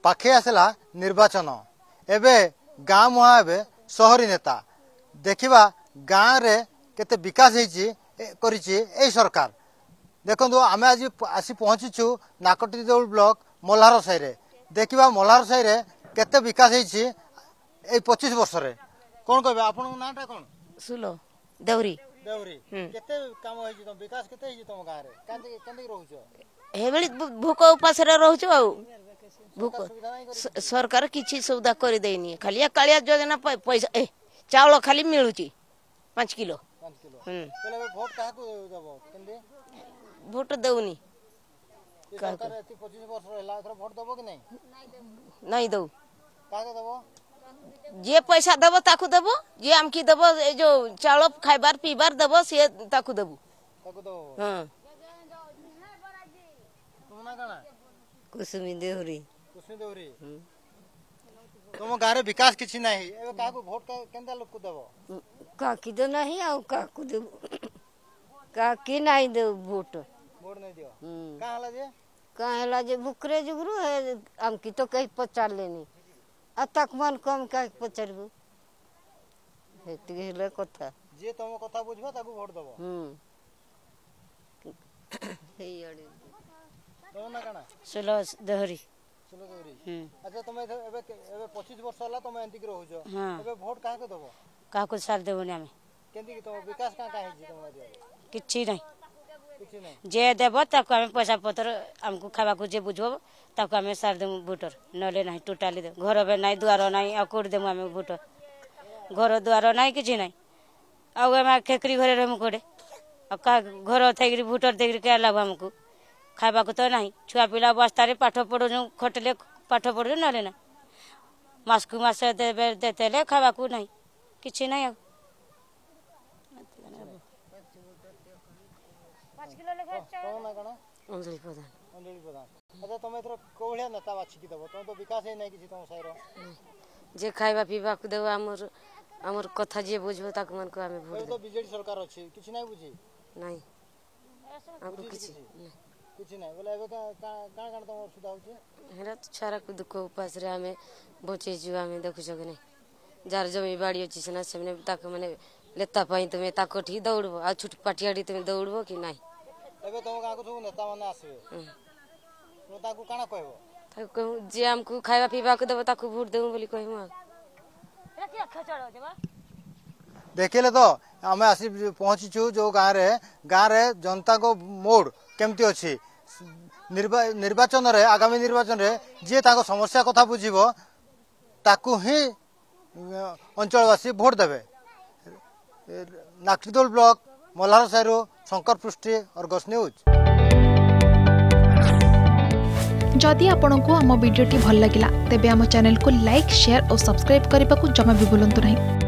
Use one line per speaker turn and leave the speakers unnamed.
पाखे आसला निर्वाचन एबे गाँ मुहा एबे सहरी नेता देखिबा गाँव रे केते विकास करिछि ए सरकार देखो आम आज आसी पहुँचीचु नाकटी देउल ब्लॉक मल्हार साई रे देखिबा मल्हार साई रे केते विकास होइछि ए 25 वर्ष रे कोन कहबे आपन नाटा कोन
सुलो देउरी
देउरी केते काम होइछि तो विकास केते होइछि तुम गाँ रे केंदे रहउछो
हेबेली भूक उपास रे रहउछो आ भूक सरकार किछि सुविधा कर देनी खाली कालिया योजना पैसा चावल खाली मिलुची 5 किलो
पहले वोट काहा को देबो केंदे
भोट देउनी
सरकार 25 वर्ष रहला एथरा वोट देबो कि
नहीं दउ
काहे देबो
जे पैसा देबो ताकू देबो जे आमकी देबो ए जो चावल खाइबार पीबार देबो से ताकू देबो हां तुम ना काना कुसुमी देउरी
तुम गारे विकास किछि नाही एबे काको वोट केंदा लोक को देबो
काकी तो नहीं आ काकू देबो काकी नहीं दे वोट
नहीं दियो का हला जे
काहेला जे भुकरे जुगरू है आमकी तो कहीं पचार लेनी अतक मन कम का पचारबू हेति गेले कथा
जे तुम कथा बुझबा ताकू वोट देबो
हे याडी
तो ना काना
सुलो दहरी
अच्छा तुम एबे 25 वर्ष होला तुम एंती के रहउछो एबे वोट काहे को देबो
का को सार देबो ने हमें
केंदी तुम विकास का हेछि तुम एरिया
किछि नहीं जे देबो ताको हमें पैसा पत्र हमको खावा को जे बुझबो ताको हमें सार देमु वोटर नले नहीं टोटाली दे घर बे नहीं दुआर नहीं आ कोड देमु हमें वोटर घर दुआर नहीं किछि नहीं आ हम खेकरी घरे रहमु कोडे आ का घर थैगिरी वोटर देगिरी के लाभ हमको खाइबा को तो नहीं छुआ पिला बस्ता रे पाठ पढ़ो खटले पाठ पढ़ो नले ना मास को मास देते खाइबा को नहीं किछि नहीं 5 किलो लेखा
कोन ना काना
अंजलि प्रधान
अच्छा तुम एथरो कोहलिया नेता बाछि कि देबो तुम तो विकास हे नहीं किछि तुम साइरो
जे खाइबा पीबा को देबो हमर कथा जे बुझबो ताक मन को हमें वोट
तो बीजेडी सरकार अछि किछि नहीं बुझी
नहीं हमको
किछि नहीं बोले एबे का तुम सुधा होछि
हेरा छारा को दुख उपास रे हमें बचे छु हमें देखु छ नहीं जार जमी बाड़ी अछि सना सेमने ताक माने लेता पई तुमे ताको ठी दौड़बो आ छुट पाटियाडी तुमे दौड़बो कि नहीं
एबे तुम का को नेता माने आसबे तो ताको काना कहबो
ताको कहू जे हमको खाइबा पीबा को देबो ताको वोट देबो बोली कहू रखिया खचड़ देबा
देखिले तो हमें आसी पहुंचीचु जो गाँव रे जनता को मोड़ केमती अच्छी निर्वाचन रे आगामी निर्वाचन रे जे ताको समस्या कथा बुझिबो ताकू ही अंचलवासी भोट देबे नाकटीदोल ब्लॉक मल्हार साइरो शंकर पृष्ठी और गस न्यूज
जदि आपंक आम भिडी भल लगा तेब आम चैनल को लाइक शेयर और सब्सक्राइब करने को जमा भी भूलु नहीं।